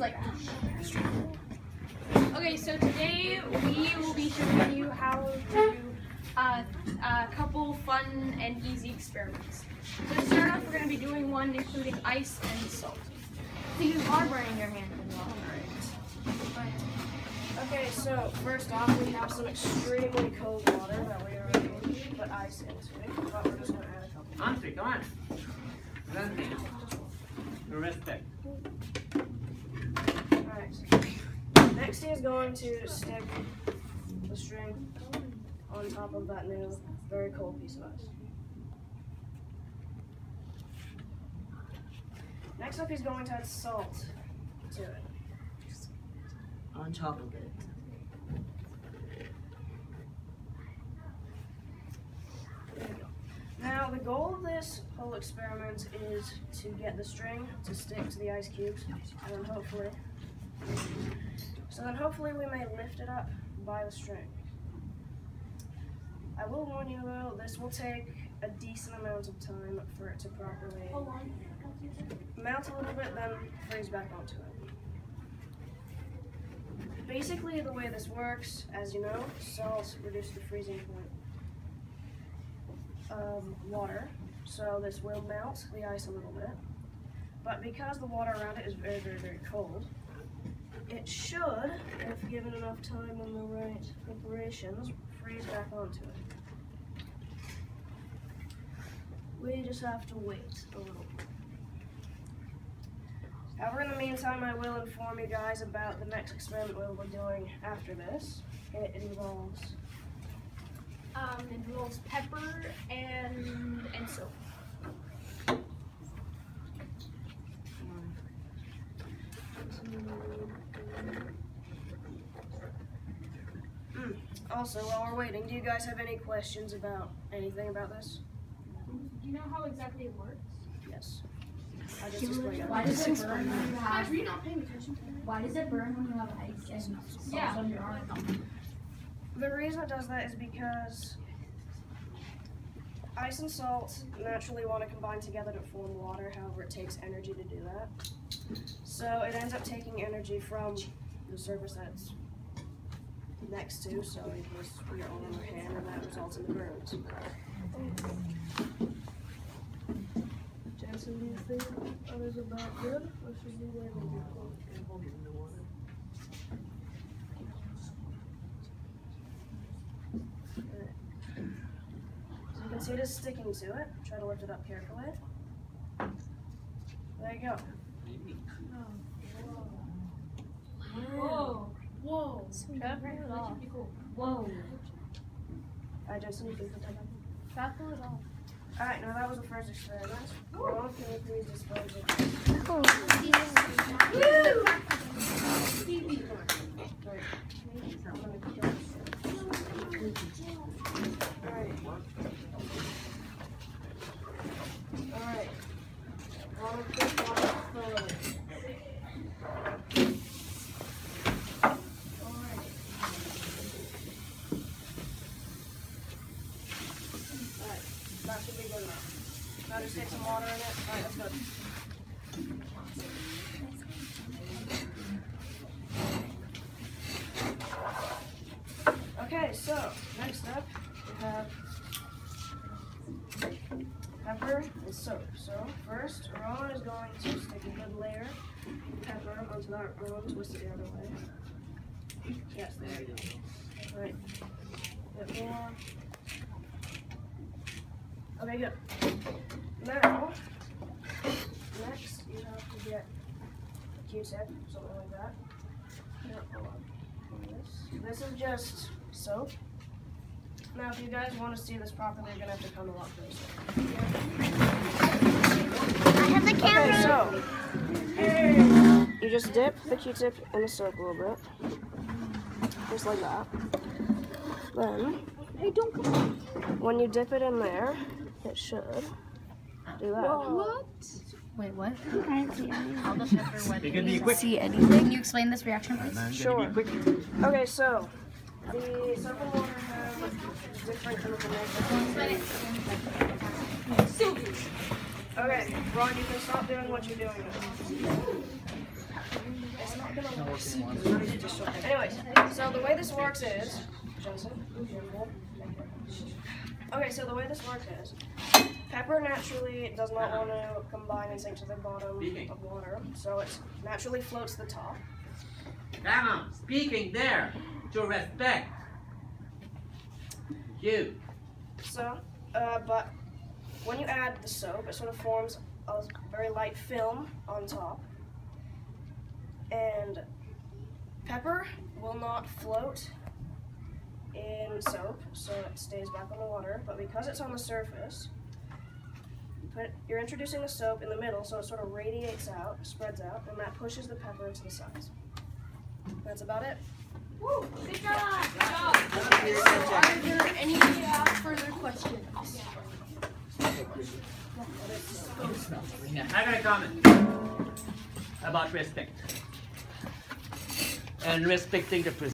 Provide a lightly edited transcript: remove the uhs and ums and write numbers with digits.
like. Okay, so today we will be showing you how to do a couple fun and easy experiments. So to start off, we're going to be doing one including ice and salt. So you are burning your hand as well. Alright. Okay, so first off, we have some extremely cold water that we are going to put ice into, but we're just going to add a couple. Andre, come on. Respect. Alright. Next, he is going to stick the string on top of that new, very cold piece of ice. Next up, he's going to add salt to it. On top of it. There we go. Now, the goal of this whole experiment is to get the string to stick to the ice cubes, and then hopefully we may lift it up by the string. I will warn you though, this will take a decent amount of time for it to properly melt a little bit, then freeze back onto it. Basically, the way this works, as you know, salt reduces the freezing point of water, so this will melt the ice a little bit. But because the water around it is very, very, very cold, it should, if given enough time and the right preparations, freeze back onto it. We just have to wait a little bit. However, in the meantime, I will inform you guys about the next experiment we'll be doing after this. It involves Pepper and soap. Also, while we're waiting, do you guys have any questions about anything about this? Do you know how exactly it works? Yes. I just explained it. Why does it burn when you have? Are you not paying attention? Why does it burn when you have ice and salt on your arm? The reason it does that is because ice and salt naturally want to combine together to form water. However, it takes energy to do that. So it ends up taking energy from the surface that's next to. So in case your arm or hand, and that results in the burns. Jensen, do you think others are about good, or should we wait a little bit? So you can see it is sticking to it. Try to lift it up carefully. There you go. Whoa. Whoa. Try to pull it off. Whoa. Alright, Jensen, you can put that up. Try to pull it off. Alright, now that was the first experiment. Ron, can you please dispose of it? Alright. Ronald, please wash it thoroughly. That should be good enough. Now just take some water in it. Alright, that's good. Okay, so next up we have pepper and soap. So first, Ron is going to stick a good layer of pepper onto that Ron, twist it the other way. Yes, there you go. Alright. A bit more. Okay, good. Now, next you have to get a Q-tip, something like that. No, hold on. This is just soap. Now, if you guys want to see this properly, you're going to have to come a lot closer. I have the camera. Okay, so you just dip the Q-tip in the soap a little bit. Just like that. Then, Hey, don't come on. when you dip it in there, it should do that. What? Wait, what? I didn't see anything. All the pepper wet. You can be quick. See anything? Can you explain this reaction, please? Sure. Okay, so the soap and water have different chemical makeup. Okay, Ron, you can stop doing what you're doing now. It's not gonna Anyways, so the way this works is, Jensen, careful. Okay, so the way this works is, pepper naturally does not want to combine and sink to the bottom of water, so it naturally floats to the top. Come on, speaking there, to respect. You. So, but when you add the soap, it sort of forms a very light film on top, and pepper will not float in soap, so it stays back on the water, but because it's on the surface, you're introducing the soap in the middle, so it sort of radiates out, spreads out, and that pushes the pepper to the sides. That's about it. Woo! Good job! Good job! Are there any further questions? I got a comment about respect and respecting the